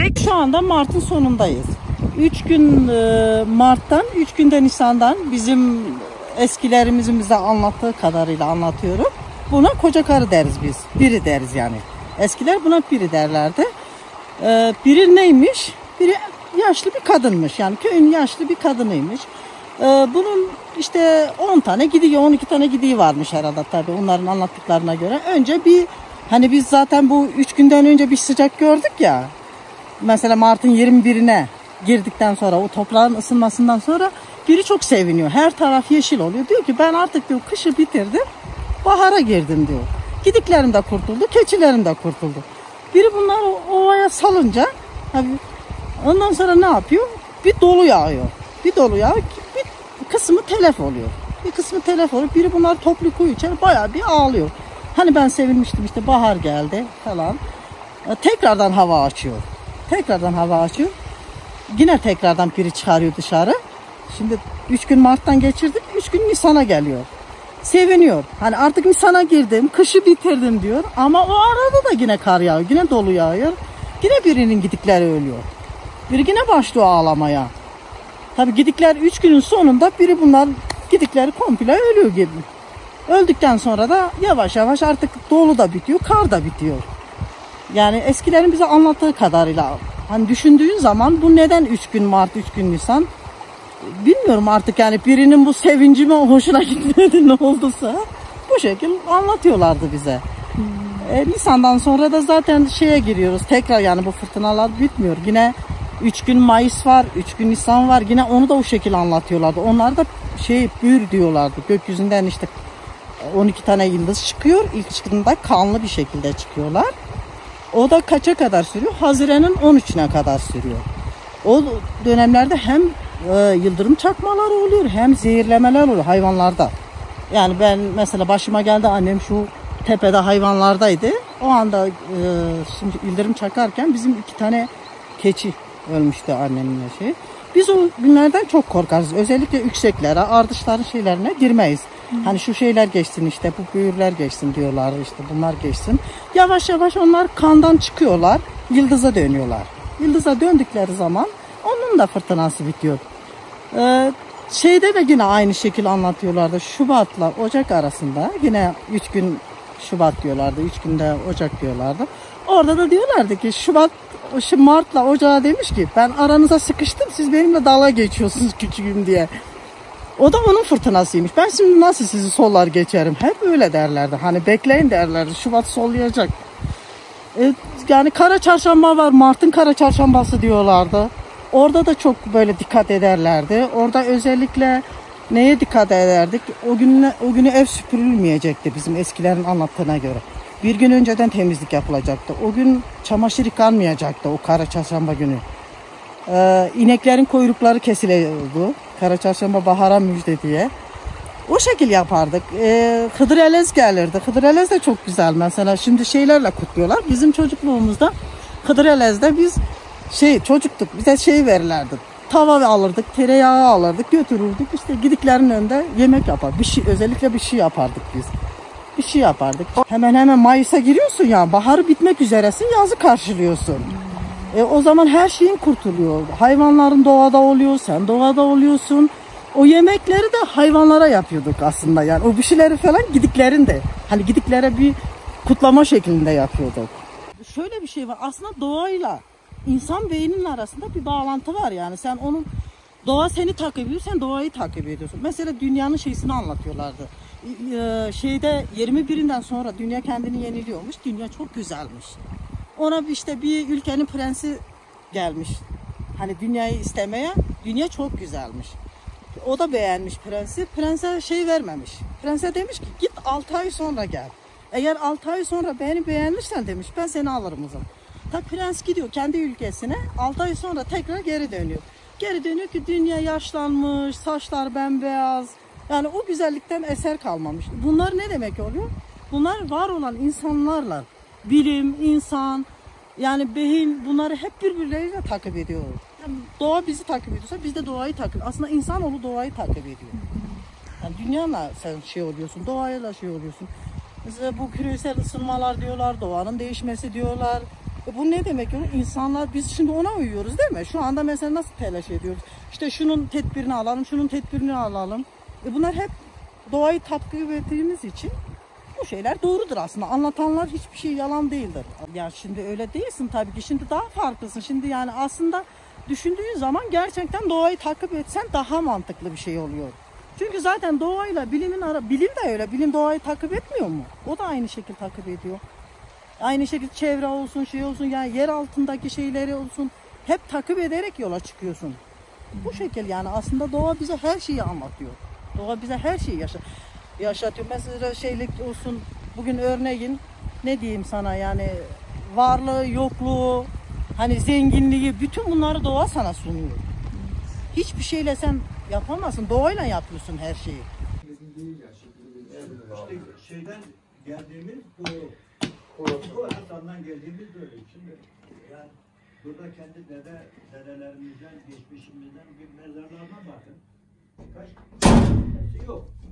geldik. Şu anda Mart'ın sonundayız. 3 gün Mart'tan, 3 günde Nisan'dan bizim eskilerimizin bize anlattığı kadarıyla anlatıyorum. Buna koca karı deriz biz. Biri deriz yani. Eskiler buna biri derlerdi. Biri neymiş? Biri yaşlı bir kadınmış. Yani köyün yaşlı bir kadınıymış. Bunun işte 10 tane gidiyor, 12 tane gidiği varmış herhalde tabii onların anlattıklarına göre. Önce bir hani biz zaten bu 3 günden önce bir sıcak gördük ya. Mesela Mart'ın 21'ine girdikten sonra o toprağın ısınmasından sonra biri çok seviniyor. Her taraf yeşil oluyor. Diyor ki ben artık diyor kışı bitirdim. Bahara girdim diyor. Gidiklerim de kurtuldu, keçilerim de kurtuldu. Biri bunlar ovaya salınca ondan sonra ne yapıyor? Bir dolu yağıyor. Bir dolu yağıyor. Bir kısmı telef oluyor. Bir kısmı telef oluyor. Biri bunlar toplu kuyu içeri bayağı bir ağlıyor. Hani ben sevinmiştim işte bahar geldi falan. Tekrardan hava açıyor. Tekrardan hava açıyor. Yine tekrardan biri çıkarıyor dışarı. Şimdi 3 gün Mart'tan geçirdik. 3 gün Nisan'a geliyor. Seviniyor. Hani artık Nisan'a girdim. Kışı bitirdim diyor. Ama o arada da yine kar yağıyor. Yine dolu yağıyor. Yine birinin gidikleri ölüyor. Biri yine başlıyor ağlamaya. Tabii gidikler 3 günün sonunda biri bunlar gidikleri komple ölüyor gibi. Öldükten sonra da yavaş yavaş artık dolu da bitiyor, kar da bitiyor. Yani eskilerin bize anlattığı kadarıyla hani düşündüğün zaman bu neden 3 gün Mart, 3 gün Nisan? Bilmiyorum artık yani birinin bu sevincime hoşuna gitmedi ne olduysa bu şekilde anlatıyorlardı bize. Nisan'dan sonra da zaten şeye giriyoruz tekrar yani bu fırtınalar bitmiyor. Yine 3 gün Mayıs var, 3 gün Nisan var yine onu da o şekilde anlatıyorlardı. Onlar da bür diyorlardı gökyüzünden işte 12 tane yıldız çıkıyor. İlk çıktığında kanlı bir şekilde çıkıyorlar. O da kaça kadar sürüyor? Haziran'ın 13'üne kadar sürüyor. O dönemlerde hem yıldırım çakmaları oluyor hem zehirlemeler oluyor hayvanlarda. Yani ben mesela başıma geldi annem şu tepede hayvanlardaydı. O anda şimdi yıldırım çakarken bizim 2 tane keçi ölmüştü annemle şey. Biz o günlerden çok korkarız. Özellikle yükseklere, ardışların şeylerine girmeyiz. Hani şu şeyler geçsin işte, bu büyürler geçsin diyorlar işte bunlar geçsin. Yavaş yavaş onlar kandan çıkıyorlar, yıldıza dönüyorlar. Yıldıza döndükleri zaman onun da fırtınası bitiyor. Şeyde de yine aynı şekilde anlatıyorlardı. Şubat'la Ocak arasında yine 3 gün Şubat diyorlardı, 3 günde Ocak diyorlardı. Orada da diyorlardı ki Mart'la Ocak'a demiş ki ben aranıza sıkıştım siz benimle dalga geçiyorsunuz küçüğüm diye. O da onun fırtınasıymış. Ben şimdi nasıl sizi sollar geçerim? Hep öyle derlerdi. Hani bekleyin derlerdi. Şubat sollayacak. Yani kara çarşamba var. Mart'ın kara çarşambası diyorlardı. Orada da çok böyle dikkat ederlerdi. Orada özellikle neye dikkat ederdik? O günü ev süpürülmeyecekti bizim eskilerin anlattığına göre. Bir gün önceden temizlik yapılacaktı. O gün çamaşır yıkanmayacaktı o kara çarşamba günü. İneklerin kuyrukları kesiliyordu. Kara çarşamba bahara müjde diye. O şekil yapardık. Hıdrellez gelirdi. Hıdrellez de çok güzel mesela. Şimdi şeylerle kutluyorlar. Bizim çocukluğumuzda Hıdrellez'de biz çocuktuk. Bize verirlerdi. Tava alırdık, tereyağı alırdık, götürürdük. İşte gidiklerin önünde yemek yapardık. Özellikle bir şey yapardık biz. Bir şey yapardık. Hemen Mayıs'a giriyorsun ya. Baharı bitmek üzeresin, yazı karşılıyorsun. O zaman her şeyin kurtuluyor. Hayvanların doğada oluyor, sen doğada oluyorsun. O yemekleri de hayvanlara yapıyorduk aslında yani. O bir şeyleri falan gidiklerinde. Hani gidiklere bir kutlama şeklinde yapıyorduk. Şöyle bir şey var. Aslında doğayla insan beyninin arasında bir bağlantı var yani. Sen doğa seni takip ediyor, sen doğayı takip ediyorsun. Mesela dünyanın şeysini anlatıyorlardı. 21'inden sonra dünya kendini yeniliyormuş. Dünya çok güzelmiş. Ona işte bir ülkenin prensi gelmiş. Hani dünyayı istemeye. Dünya çok güzelmiş. O da beğenmiş prensi. Prense vermemiş. Prense demiş ki git 6 ay sonra gel. Eğer 6 ay sonra beni beğenmişsen demiş ben seni alırım o zaman. Tabi prens gidiyor kendi ülkesine. 6 ay sonra tekrar geri dönüyor. Geri dönüyor ki dünya yaşlanmış. Saçlar bembeyaz. Yani o güzellikten eser kalmamış. Bunlar ne demek oluyor? Bunlar var olan insanlarla bilim, insan, yani beyin bunları hep birbirleriyle takip ediyor. Yani doğa bizi takip ediyorsa biz de doğayı takip ediyoruz. Aslında insanoğlu doğayı takip ediyor. Yani dünyayla sen oluyorsun, doğayla oluyorsun. Mesela bu küresel ısınmalar diyorlar, doğanın değişmesi diyorlar. Bu ne demek? İnsanlar biz şimdi ona uyuyoruz değil mi? Şu anda mesela nasıl telaş ediyoruz? İşte şunun tedbirini alalım, şunun tedbirini alalım. Bunlar hep doğayı takip ettiğimiz için bu şeyler doğrudur aslında. Anlatanlar hiçbir şey yalan değildir. Ya şimdi öyle değilsin tabii ki. Şimdi daha farklısın. Şimdi yani aslında düşündüğün zaman gerçekten doğayı takip etsen daha mantıklı bir şey oluyor. Çünkü zaten doğayla bilim de öyle. Bilim doğayı takip etmiyor mu? O da aynı şekilde takip ediyor. Aynı şekilde çevre olsun, şey olsun, yani yer altındaki şeyleri olsun. Hep takip ederek yola çıkıyorsun. Bu şekil yani aslında doğa bize her şeyi anlatıyor. Doğa bize her şeyi yaşatıyor. Mesela şeylik olsun, bugün örneğin ne diyeyim sana, yani varlığı, yokluğu, hani zenginliği, bütün bunları doğa sana sunuyor. Hiçbir şeyle sen yapamazsın. Doğayla yapıyorsun her şeyi. İşte şeyden geldiğimiz doğru. Bu Hasan'dan geldiğimiz doğru. Şimdi yani burada kendi dedelerimizden, geçmişimizden bir mezarlarına bakın. Kaç yok.